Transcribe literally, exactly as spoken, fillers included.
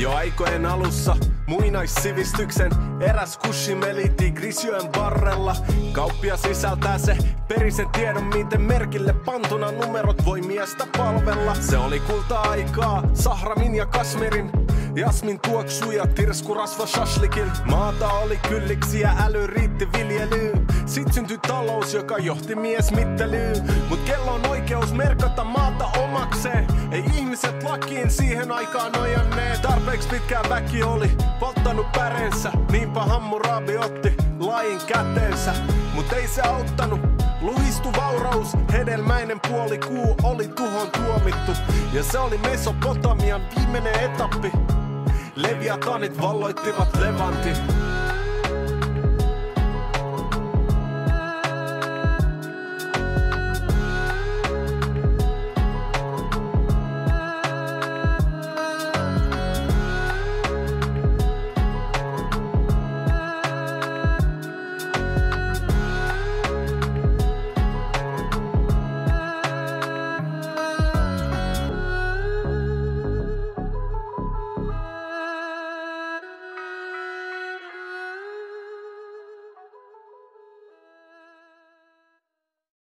Jo aikojen alussa muinaissivistyksen eräs kushimeli Tigrisjoen varrella. Kauppia sisältää se perisen tiedon, miten merkille pantuna numerot voi miestä palvella. Se oli kulta-aikaa Sahramin ja Kasmirin, jasmin tuoksu ja tirskurasva shashlikin. Maata oli kylliksi ja äly riitti viljelyyn. Sit syntyi talous, joka johti mies mittelyyn. Mut kello on oikeus merkata maata omakseen. Ei ihmiset lakiin siihen aikaan nojanneet. Tarpeeksi pitkään väki oli polttanut pärensä. Niinpä Hammurabi otti lain käteensä. Mut ei se auttanut. Luhistu vauraus, hedelmäinen puolikuu oli tuhon tuomittu. Ja se oli Mesopotamian viimeinen etappi. Leviatanit valloittivat Levantin.